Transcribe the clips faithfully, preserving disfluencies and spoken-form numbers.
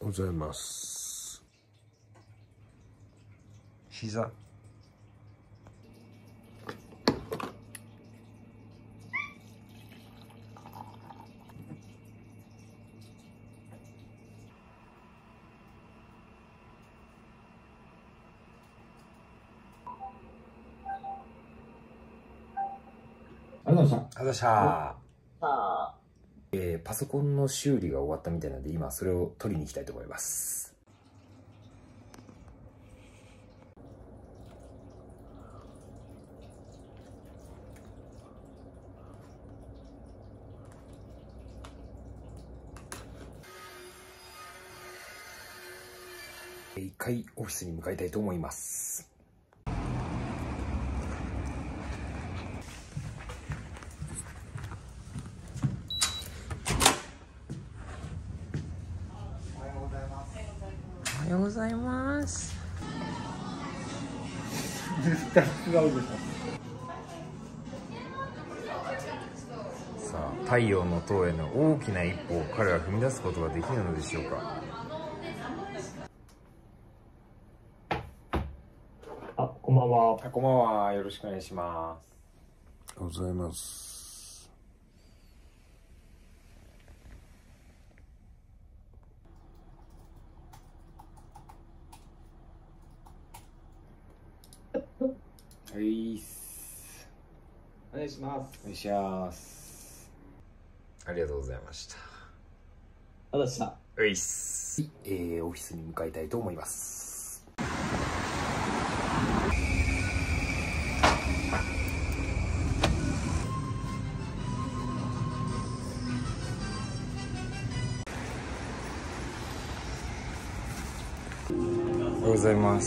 ございます。 膝。 ありがとうございました。 ありがとうございました。えー、パソコンの修理が終わったみたいなので、今それを取りに行きたいと思います。一回オフィスに向かいたいと思います。おはようございます。 絶対違うでしょ。 さあ、太陽の塔への大きな一歩を彼は踏み出すことができるのでしょうか。 あ、こんばんは。 あ、こんばんは。よろしくお願いします。 おはようございます。 はい。 お願いします。 お願いします。ありがとうございました。 ありがとうございました。 ういっす。えー、オフィスに向かいたいと思います。おはようございます。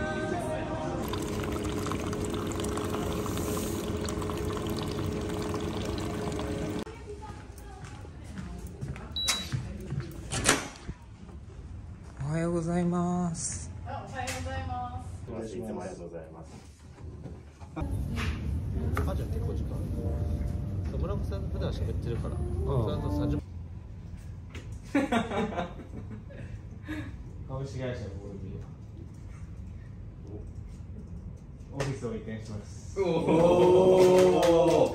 おはようございます。 おはようございます。 いつもありがとうございます。 あ、じゃあ結構時間ある。村岡さん普段喋ってるから、村岡さんとさんじゅっぷん。株式会社ボールビーオフィスを移転します。おお。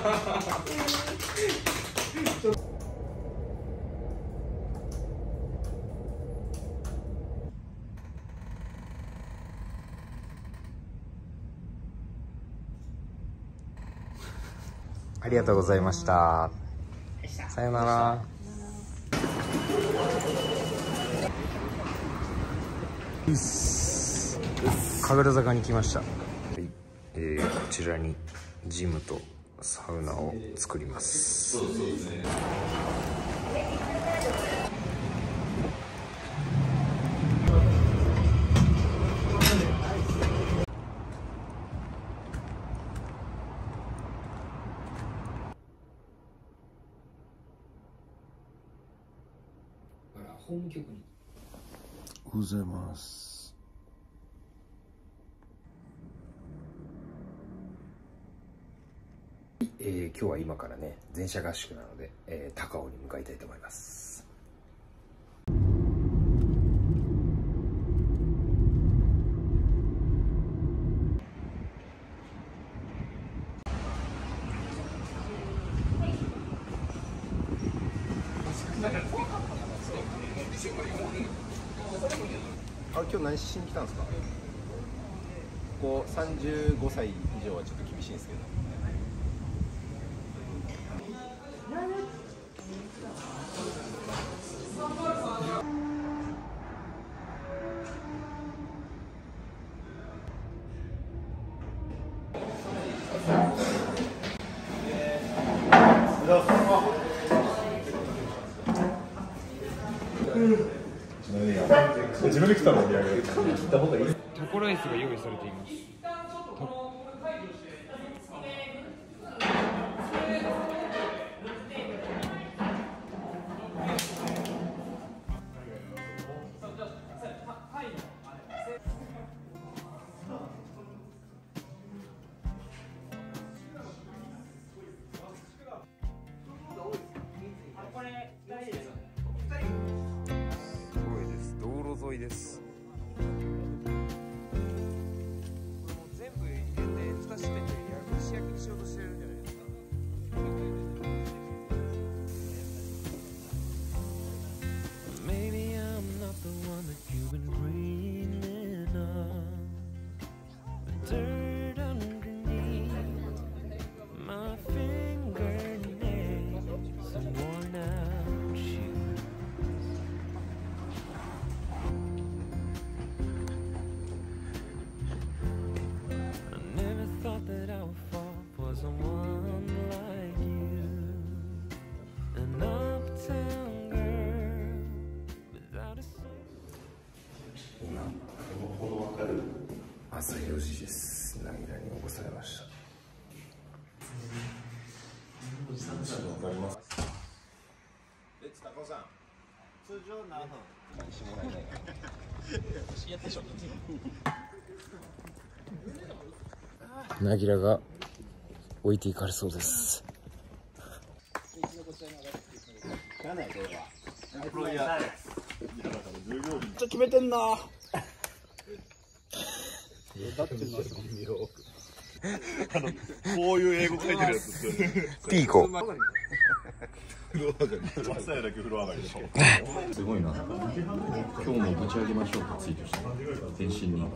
ありがとうございました。さよなら。神楽坂に来ました。はい、えー、こちらにジムとサウナを作ります。法務局におはようございます。 えー、今日は今からね全社合宿なので、えー、高尾に向かいたいと思います。 あ、今日何しに来たんですか。こうさんじゅうごさい以上はちょっと厳しいんですけど。 自分で来たのお土産。 タコライスが用意されています。 朝よじです。なぎらに起こされました。わかります。 え、高尾さん。通常何分？何してもらえないから。やってしょ。 なぎらが置いていかれそうです。 決めてんな。 こういう英語書いてるやつってピーコ。 朝やだけ風呂上がりでしょ。 すごいな。今日もぶち上げましょうってツイートした。返信に。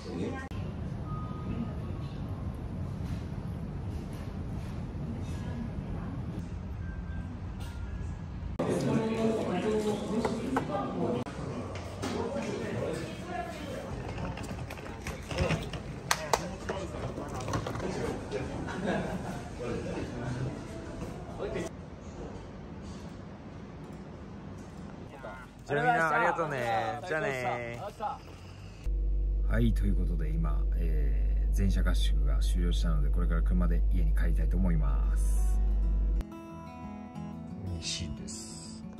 じゃあみんなありがとうね。じゃあね。はい、ということで今、えー、全社合宿が終了したので、これから車で家に帰りたいと思います。西です。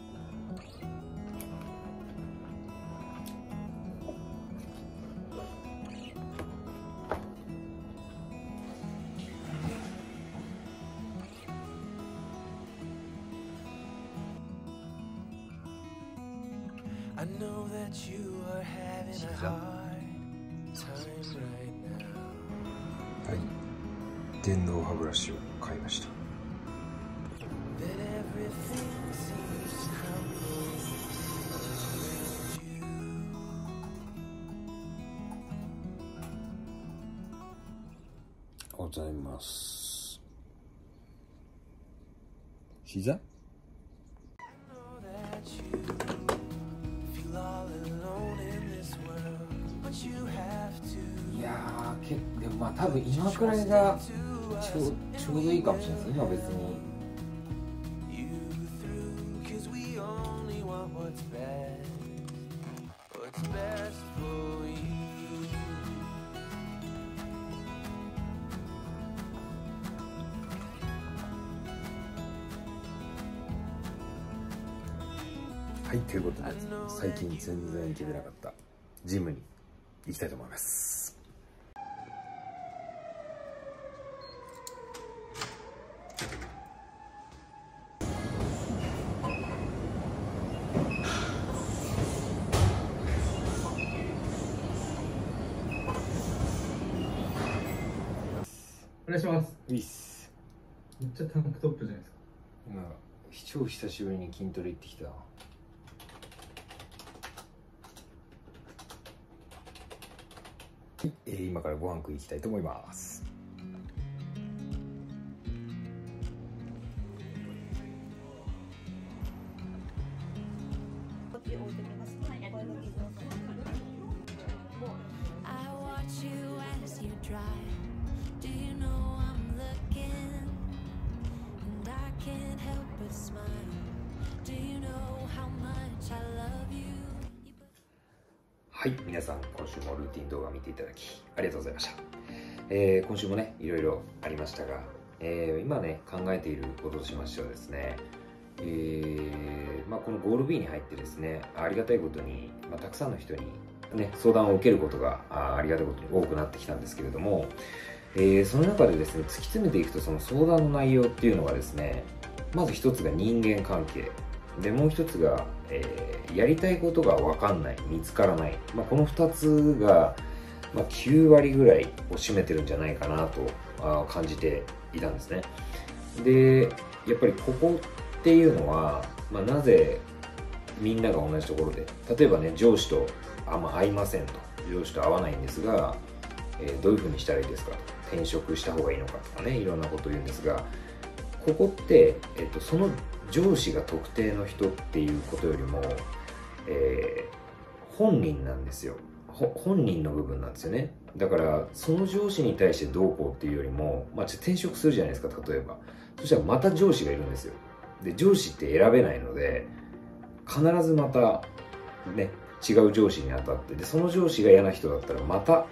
I know that you are having a hard time right now. はい、電動歯ブラシを買いました。 That everything seems to crumble around you. ございます。膝？ I know that you feel all alone in this world, but you have to. いやー、けでもまあ多分今くらいがちょう、ちょうどいいかもしれないです。今別に You through, 'cause we only want what's best, what's best for you. はい、ということで最近全然行けてなかったジムに行きたいと思います。 お願いします。 いいっす。 めっちゃタンクトップじゃないですか。 今超久しぶりに筋トレ行ってきた。えー、今からご飯食い行きたいと思います。 I watch you as you drive. Do you know I'm looking? And I can't help but smile. Do you know how much I love you? はい、皆さん今週もルーティン動画見ていただきありがとうございました。えー、今週もねいろいろありましたが、えー、今ね考えていることとしましてはですね、えーまあ、このゴール B に入ってですね、ありがたいことに、まあ、たくさんの人に、ね、相談を受けることが あ, ありがたいことに多くなってきたんですけれども、えー、その中でですね突き詰めていくと、その相談の内容っていうのがですね、まず一つが人間関係で、もう一つが、えー、やりたいことが分かんない、見つからない、まあ、このふたつが、まあ、きゅうわりぐらいを占めてるんじゃないかなとあ感じていたんですね。でやっぱりここっていうのは、まあ、なぜみんなが同じところで、例えばね上司とあんま合いませんと、上司と合わないんですが、えー、どういうふうにしたらいいですかと、転職した方がいいのかとかね、いろんなことを言うんですが、ここって、えっと、その上司が特定の人っていうことよりも、えー、本人なんですよ。本人の部分なんですよね。だからその上司に対してどうこうっていうよりも、まあ、転職するじゃないですか、例えば。そしたらまた上司がいるんですよ。で上司って選べないので、必ずまたね違う上司に当たって、でその上司が嫌な人だったらまた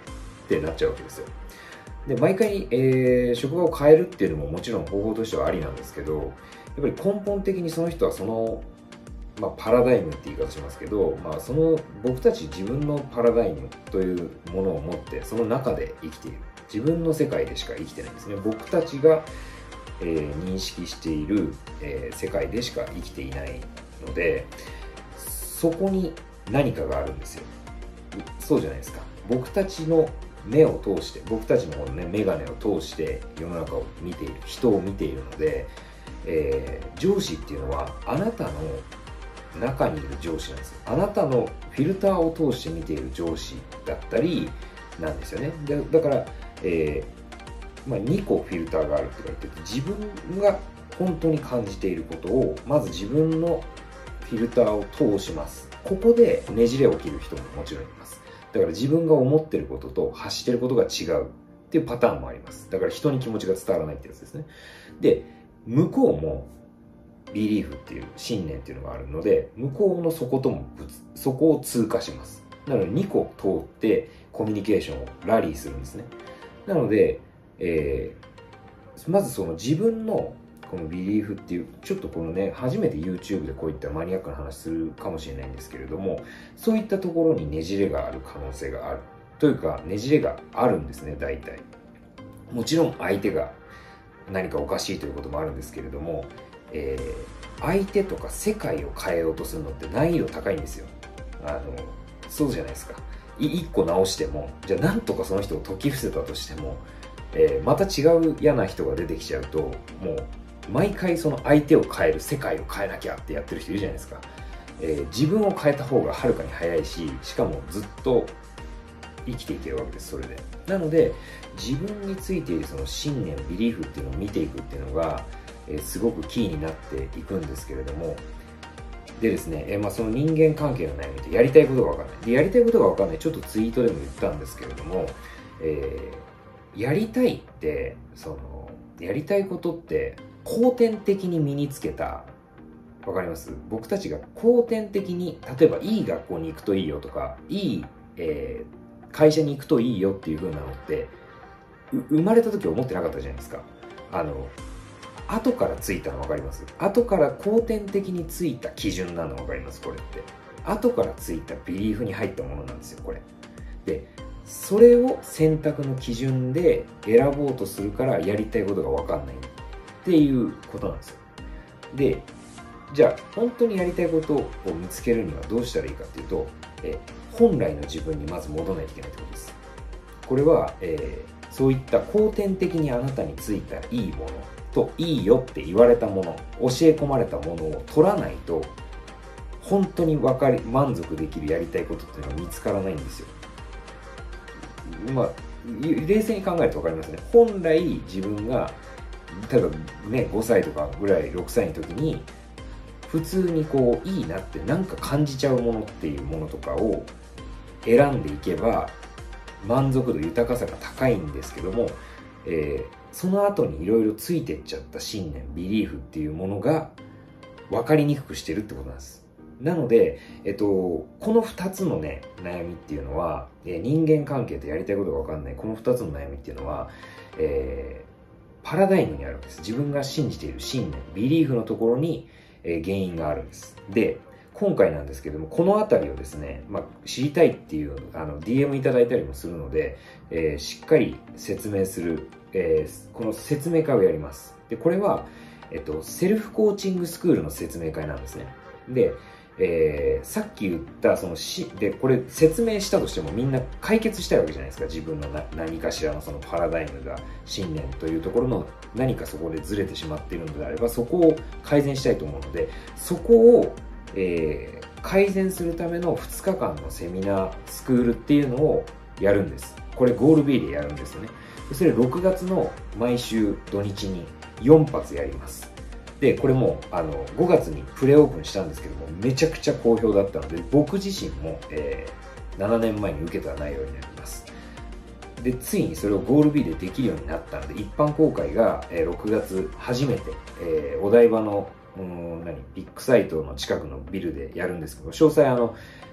ってなっちゃうわけですよ。で毎回、えー、職場を変えるっていうのももちろん方法としてはありなんですけど、やっぱり根本的にその人はその、まあ、パラダイムって言い方しますけど、まあ、その僕たち自分のパラダイムというものを持ってその中で生きている、自分の世界でしか生きてないんですね。僕たちが、えー、認識している、えー、世界でしか生きていないので、そこに何かがあるんですよ。そうじゃないですか。僕たちの目を通して、僕たちのこの、ね、眼鏡を通して世の中を見ている、人を見ているので、えー、上司っていうのはあなたの中にいる上司なんですよ。あなたのフィルターを通して見ている上司だったりなんですよね。でだから、えーまあ、にこフィルターがあるって言われてて、自分が本当に感じていることをまず自分のフィルターを通します。ここでねじれ起きる人ももちろんいます。だから自分が思ってることと発してることが違うっていうパターンもあります。だから人に気持ちが伝わらないってやつですね。で、向こうもビリーフっていう信念っていうのがあるので、向こうのそこともそこを通過します。なのでにこ通ってコミュニケーションをラリーするんですね。なので、えー、まずその自分のこのビリーフっていう、ちょっとこのね初めて YouTube でこういったマニアックな話するかもしれないんですけれども、そういったところにねじれがある可能性があるというか、ねじれがあるんですね。大体もちろん相手が何かおかしいということもあるんですけれども、えー、相手とか世界を変えようとするのって難易度高いんですよ。あのそうじゃないですか。いっこ直しても、じゃあなんとかその人を説き伏せたとしても、えー、また違う嫌な人が出てきちゃうと、もう毎回その相手を変える、世界を変えなきゃってやってる人いるじゃないですか。えー、自分を変えた方がはるかに早いし、しかもずっと生きていけるわけです。それでなので自分についているその信念、ビリーフっていうのを見ていくっていうのが、えー、すごくキーになっていくんですけれども、でですね、えーまあ、その人間関係の悩みってやりたいことが分かんないで、やりたいことが分かんない、ちょっとツイートでも言ったんですけれども、えー、やりたいってそのやりたいことって後天的に身につけた、わかります？僕たちが後天的に、例えばいい学校に行くといいよとか、いい、えー、会社に行くといいよっていう風なのって生まれた時思ってなかったじゃないですか。あの後からついたの分かります？後から後天的についた基準なの分かります？これって後からついたビリーフに入ったものなんですよ、これで。それを選択の基準で選ぼうとするからやりたいことが分かんないっていうことなんですよ。で、じゃあ本当にやりたいことを見つけるにはどうしたらいいかっていうと、え本来の自分にまず戻らないといけないってことです。これは、えー、そういった後天的にあなたについたいいものと、いいよって言われたもの、教え込まれたものを取らないと、本当に分かり満足できるやりたいことっていうのは見つからないんですよ。まあ冷静に考えると分かりますね。本来自分が例えばねごさいとかぐらいろくさいの時に普通にこういいなってなんか感じちゃうものっていうものとかを選んでいけば満足度、豊かさが高いんですけども、えー、その後にいろいろついてっちゃった信念、ビリーフっていうものが分かりにくくしてるってことなんです。なので、えっと、このふたつのね悩みっていうのは、えー、人間関係とやりたいことが分かんないこのふたつの悩みっていうのは、えー、パラダイムにあるんです。自分が信じている信念、ビリーフのところに、えー、原因があるんです。で、今回なんですけども、このあたりをですね、まあ、知りたいっていうあの ディーエム いただいたりもするので、えー、しっかり説明する、えー、この説明会をやります。で、これは、えっと、セルフコーチングスクールの説明会なんですね。で、えー、さっき言ったそのしでこれ説明したとしてもみんな解決したいわけじゃないですか。自分のな何かしらのそのパラダイムが信念というところの何かそこでずれてしまっているのであれば、そこを改善したいと思うので、そこを、えー、改善するためのふつかかんのセミナースクールっていうのをやるんです。これゴール B でやるんですよね。それろくがつの毎週土日によんぱつやります。で、これもあのごがつにプレオープンしたんですけども、めちゃくちゃ好評だったので、僕自身も、えー、ななねんまえに受けた内容になります。で、ついにそれをゴール B でできるようになったので、一般公開が、えー、ろくがつ初めて、えー、お台場のうん何ビッグサイトの近くのビルでやるんですけど、詳細あの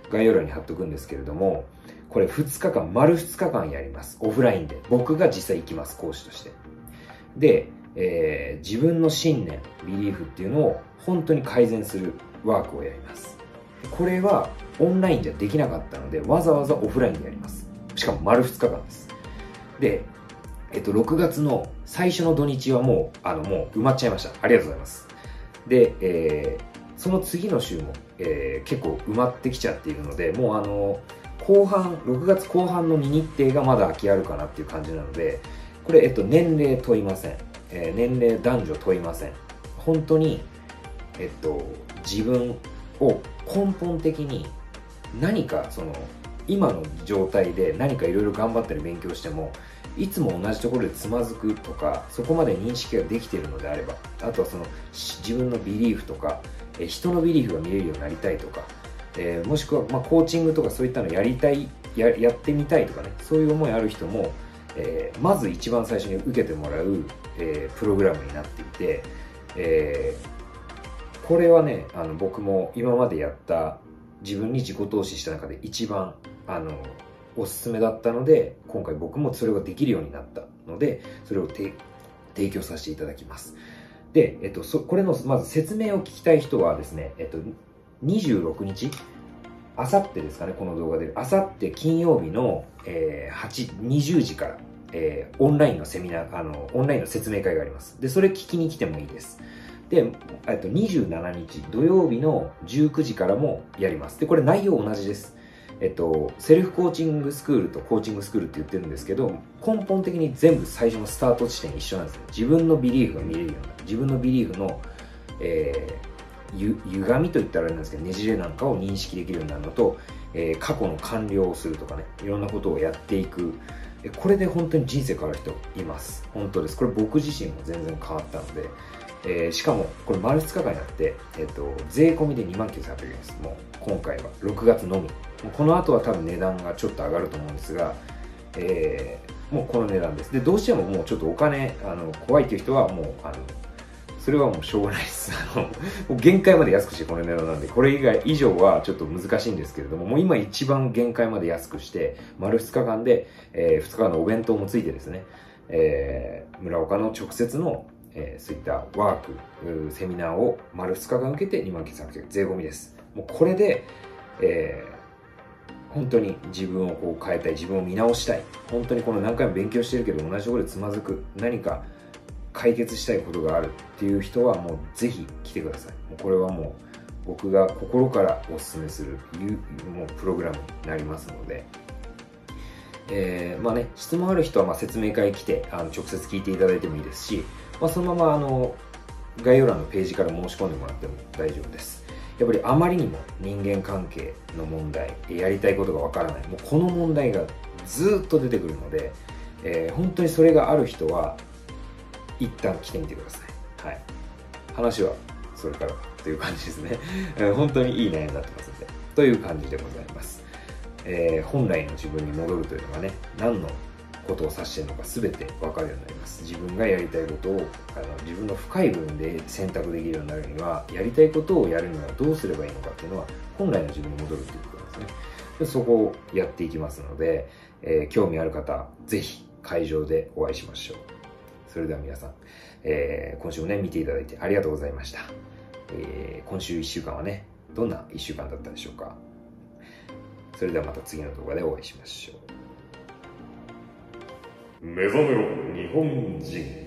概要欄に貼っとくんですけれども、これふつかかん、丸ふつかかんやります。オフラインで。僕が実際行きます、講師として。で、えー、自分の信念、ビリーフっていうのを本当に改善するワークをやります。これはオンラインじゃできなかったので、わざわざオフラインでやります。しかも丸ふつかかんです。で、えっと、ろくがつの最初の土日はもう、あの、もう埋まっちゃいました。ありがとうございます。で、えー、その次の週も、えー、結構埋まってきちゃっているので、もうあの、後半、ろくがつこう半のに日程がまだ空きあるかなっていう感じなので、これ、えっと、年齢問いません。えー、年齢、男女問いません。本当に、えっと、自分を根本的に何かその今の状態で何かいろいろ頑張ったり勉強してもいつも同じところでつまずくとか、そこまで認識ができているのであれば、あとはその自分のビリーフとか、え人のビリーフが見れるようになりたいとか、えー、もしくはまあコーチングとかそういったのやりたい や, やってみたいとかね、そういう思いある人も、えー、まず一番最初に受けてもらう、えー、プログラムになっていて、えー、これはね、あの僕も今までやった自分に自己投資した中で一番あのおすすめだったので、今回僕もそれができるようになったので、それを提供させていただきます。で、えっと、そこれのまず説明を聞きたい人はですね、えっと、にじゅうろくにち、あさってですかね、この動画で、あさって金曜日の、えー、にじゅうじから、えー、オンラインのセミナー、あの、オンラインの説明会があります。で、それ聞きに来てもいいです。で、えっと、にじゅうしちにち土曜日のじゅうくじからもやります。で、これ内容同じです。えっと、セルフコーチングスクールとコーチングスクールって言ってるんですけど、根本的に全部最初のスタート地点一緒なんですね。自分のビリーフが見れるような、自分のビリーフの、えー、ゆ歪みといったらあれなんですけど、ねじれなんかを認識できるようになるのと、えー、過去の完了をするとかね、いろんなことをやっていく。これで本当に人生変わる人います。本当です。これ僕自身も全然変わったので、えー、しかもこれ丸ふつかかんやって、えー、と税込みでにまんきゅうせんはっぴゃくえんです。もう今回はろくがつのみ。もうこの後は多分値段がちょっと上がると思うんですが、えー、もうこの値段です。で、どうしてももうちょっとお金あの怖いっていう人はもうあのそれはもうしょうがないです。あのもう限界まで安くしてこの値段なんで、これ以外以上はちょっと難しいんですけれども、もう今一番限界まで安くして丸ふつかかんで、えー、ふつかかんのお弁当もついてですね、えー、村岡の直接のえー、そういったワーク、セミナーを丸ふつかかん受けてにまんきゅうせんはっぴゃくえん税込みです。もうこれで、えー、本当に自分をこう変えたい、自分を見直したい。本当にこの何回も勉強してるけど同じところでつまずく、何か解決したいことがあるっていう人はもうぜひ来てください。もうこれはもう僕が心からお勧めするもうプログラムになりますので、えー、まあね、質問ある人はまあ説明会来てあの直接聞いていただいてもいいですし、まあ、そのままあの概要欄のページから申し込んでもらっても大丈夫です。やっぱりあまりにも人間関係の問題、やりたいことがわからない、もうこの問題がずっと出てくるので、えー、本当にそれがある人は一旦来てみてください。はい、話はそれからという感じですね。本当にいい内容になってますので、という感じでございます。えー、本来の自分に戻るというのがね、何のことを指しているのか全て分かるようになります。自分がやりたいことをあの自分の深い部分で選択できるようになるには、やりたいことをやるにはどうすればいいのかっていうのは本来の自分に戻るということなんですね。でそこをやっていきますので、えー、興味ある方ぜひ会場でお会いしましょう。それでは皆さん、えー、今週もね見ていただいてありがとうございました。えー、今週いっしゅうかんはねどんないっしゅうかんだったでしょうか。それではまた次の動画でお会いしましょう。目覚めろ日本人。